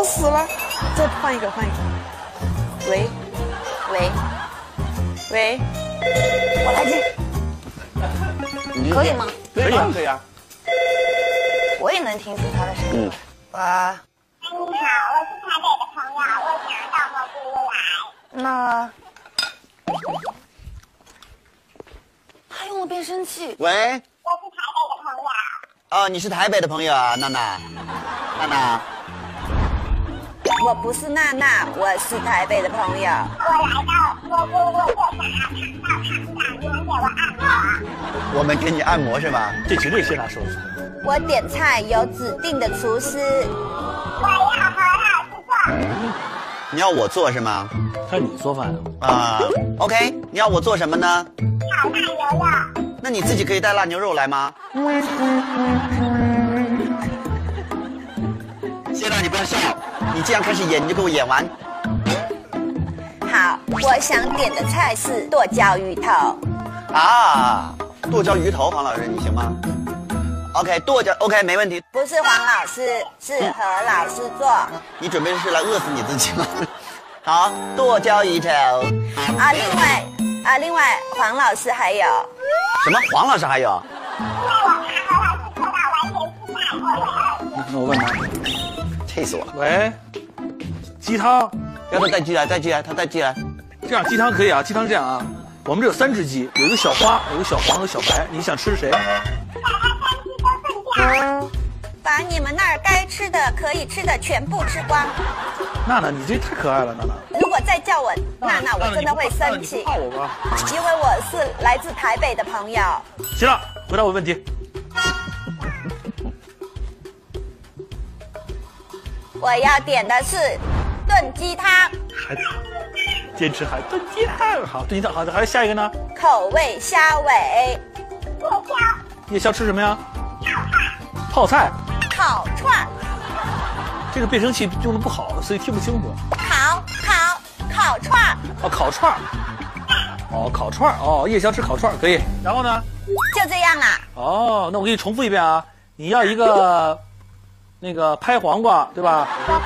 笑死了！再换一个，换一个。喂，喂，喂，我来接。可以吗？ 可以啊，可以啊。 我也能听出他的声音。哇。 你好，我是台北的朋友，我想到蘑菇屋来。 那他用了变声器。 喂。 我是台北的朋友。 哦，你是台北的朋友啊，娜娜。娜娜。 我不是娜娜，我是台北的朋友。 我来到蘑菇屋就想要躺到床上，你们给我按摩。 我们给你按摩是吧？ 这绝对是他说的。 我点菜有指定的厨师。 我要何老师做。 你要我做是吗？ 看你做饭啊，OK， 你要我做什么呢？ 炒辣牛肉。 那你自己可以带腊牛肉来吗？谢娜，你不要笑，你既然开始演，你就给我演完。 好，我想点的菜是剁椒鱼头。 啊，剁椒鱼头，黄老师你行吗 ？OK， 剁椒 OK 没问题。 不是黄老师，是何老师做。 你准备是来饿死你自己吗？好，剁椒鱼头。 啊，另外黄老师还有什么？黄老师还有？ 因为我怕何老师做到完全失败，我会饿。 那我问他， 气死我了！ 喂，鸡汤， 要他带鸡来，带鸡来，他带鸡来。 这样鸡汤可以啊，鸡汤这样啊，我们这有3只鸡，有一个小花，有一个小黄和小白，你想吃谁？ 把你们那儿该吃的可以吃的全部吃光。 娜娜，你这太可爱了，娜娜。 如果再叫我娜娜，我真的会生气， 怕我吗？ 因为我是来自台北的朋友。 行了，回答我问题。 我要点的是炖鸡汤， 还坚持还炖鸡汤，好，炖鸡汤好的，还有下一个呢？ 口味虾尾， 夜宵吃什么呀？泡菜。 烤串， 这个变声器用的不好，所以听不清楚。 烤串， 哦，烤串儿。哦，烤串儿。哦，夜宵吃烤串儿可以。然后呢？ 就这样啦。 哦，那我给你重复一遍啊，你要一个那个拍黄瓜，对吧？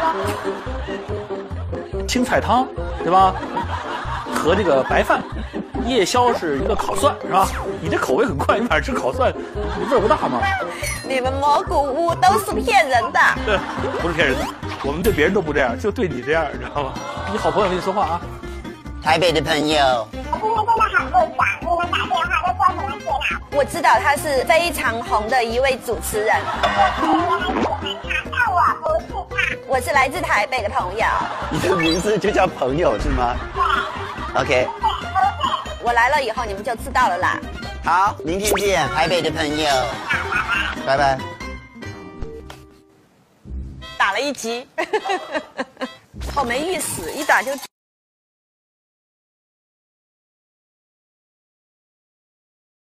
青菜汤，对吧？和这个白饭。夜宵是一个烤蒜，是吧？你这口味很怪，你晚上吃烤蒜，你味儿不大吗？ 你们蘑菇屋都是骗人的。 对，不是骗人的，我们对别人都不这样，就对你这样，你知道吗？你好朋友跟你说话啊。 台北的朋友， 我今天真的很不爽，你们打电话都说什么事啦？ 我知道他是非常红的一位主持人。 但我不是他。 我是来自台北的朋友。 你的名字就叫朋友是吗？OK， 我来了以后你们就知道了啦。 好，明天见，台北的朋友，拜拜。 打了一集，好没意思，一打就。